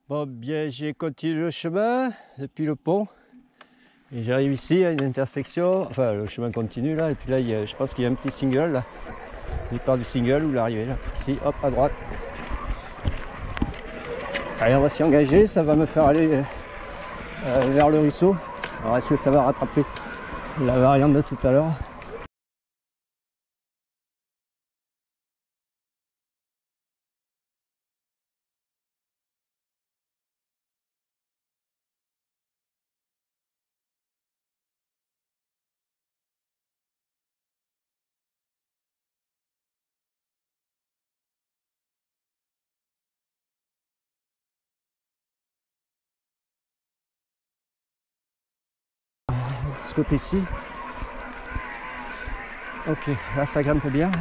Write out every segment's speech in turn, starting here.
Bon, bien, j'ai continué le chemin depuis le pont et j'arrive ici à une intersection. Enfin, le chemin continue là, et puis là, je pense qu'il y a un petit single là. Il part du single ou l'arrivée là. Ici, hop, à droite. Allez, on va s'y engager, ça va me faire aller vers le ruisseau. Alors, est-ce que ça va rattraper la variante de tout à l'heure? Ce côté-ci. Ok, là ça grimpe bien.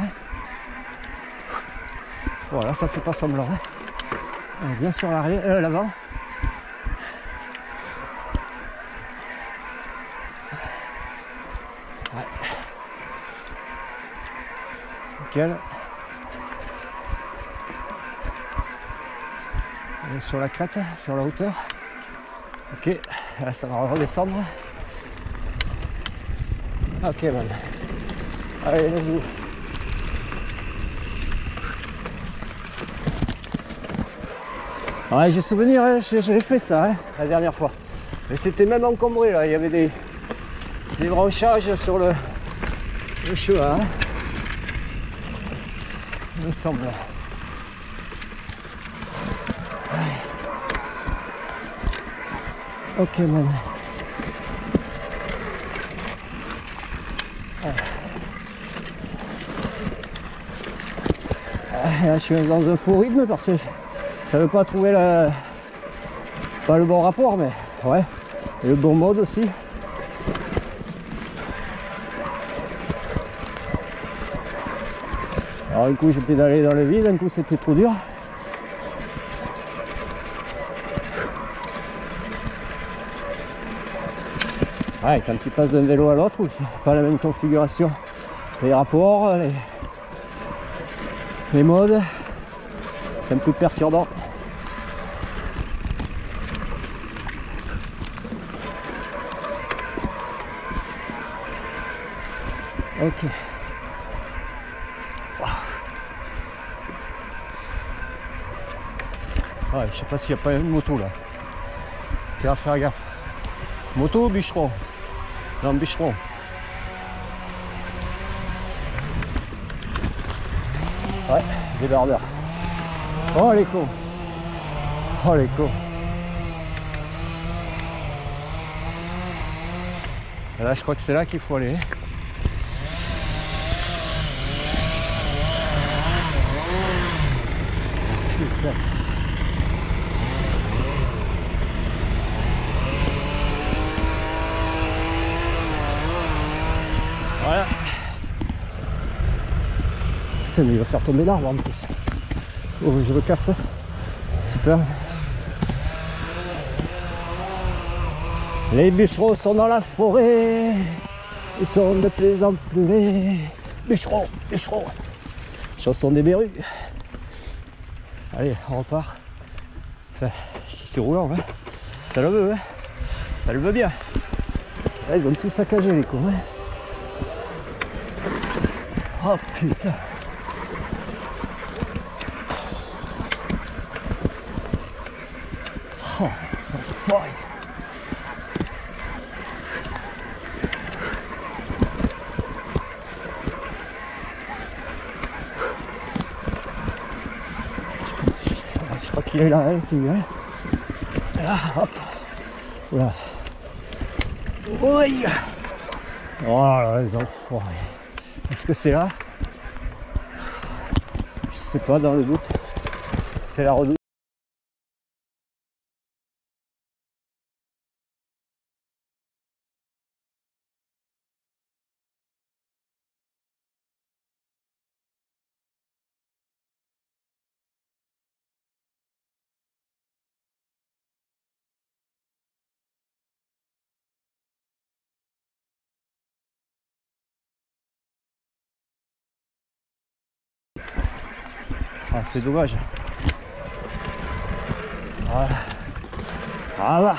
Voilà, ça fait pas semblant. On est bien sur l'avant. Ouais. Nickel. On est sur la crête, sur la hauteur. Ok, là ça va redescendre. Ok, man. Allez, let's go. Ouais, j'ai souvenir, hein, j'ai fait ça hein, la dernière fois. Mais c'était même encombré là, il y avait des branchages sur le chemin. Hein. Il me semble. Ouais. Ok, man. Là, je suis dans un faux rythme parce que je n'avais pas trouvé pas le bon rapport, mais ouais, et le bon mode aussi. Alors un coup j'ai pédalé dans le vide, un coup c'était trop dur. Ouais, quand tu passes d'un vélo à l'autre, c'est pas la même configuration. Les rapports, les modes, c'est un peu perturbant. Ok. Ouais, je sais pas s'il n'y a pas une moto là. Tu vas faire gaffe. Moto ou bûcheron? Non, bûcheron. Ouais, débardeur. Oh les cons. Oh les cons. Et là, je crois que c'est là qu'il faut aller. Putain. Voilà. Putain, mais il va faire tomber l'arbre en plus. Oh, je le casse. Super. Les bûcherons sont dans la forêt. Ils sont de plus en plus laids. Bûcherons, bûcherons. Chanson des berrues. Allez, on repart. Enfin, si c'est roulant, hein. Ça le veut, hein. Ça le veut bien. Là, ils ont tout saccagé les cons. Hein. Oh putain. Oh, l'enfoiré. Je crois qu'il est là, hein, c'est lui. Hein. Là, hop. Voilà. Oui. Oh là, les enfoirés. Est-ce que c'est là? Je sais pas, dans le doute. C'est la redoute. Ah, c'est dommage. Voilà. Voilà.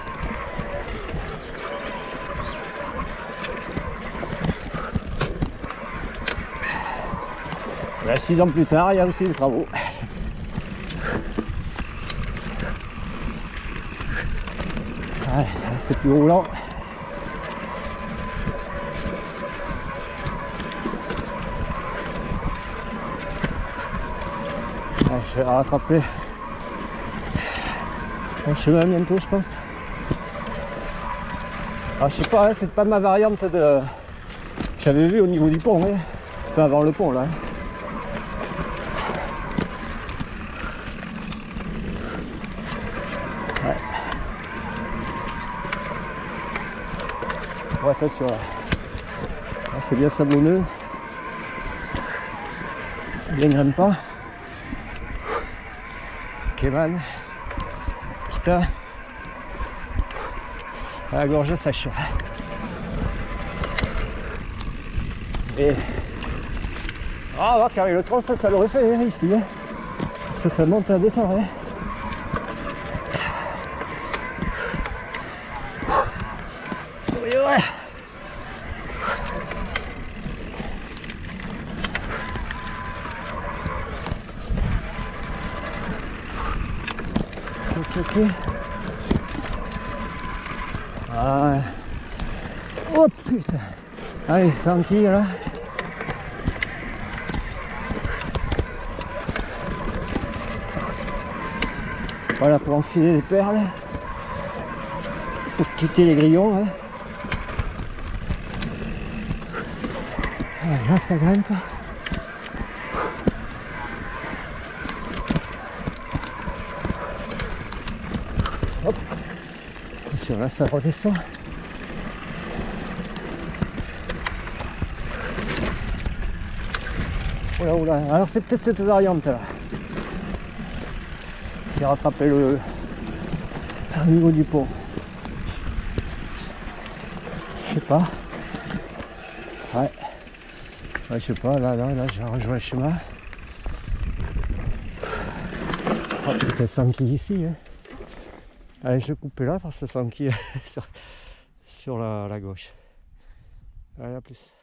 Et 6 ans plus tard, il y a aussi des travaux. Ouais, c'est plus roulant. Ouais, je vais rattraper le chemin bientôt, je pense. Alors, je sais pas, hein, c'est pas ma variante de... J'avais vu au niveau du pont, hein. Enfin avant le pont là. Hein. Ouais. Bon, attention là. Là c'est bien sablonneux. Bien grimpe pas. Ok man. Petit pain. À la gorge sèche. Et ah, on va qu'avec le tronc, ça l'aurait fait hein, ici. Hein. Ça monte à descendre. Hein. Oui, ouais. Ok. Ah. Oh putain. Allez, sans qui là. Voilà pour enfiler les perles, pour quitter les grillons. Hein. Ah, là ça grimpe. Hop. Attention, là ça redescend. Oula, oula. Alors c'est peut-être cette variante là. J'ai rattrapé le niveau du pont. Je sais pas. Ouais. Ouais, je sais pas, là, j'ai rejoint le chemin. Oh, putain, sans qui ici. Hein. Allez, je vais couper là parce que sans qui sur la gauche. Allez, à plus.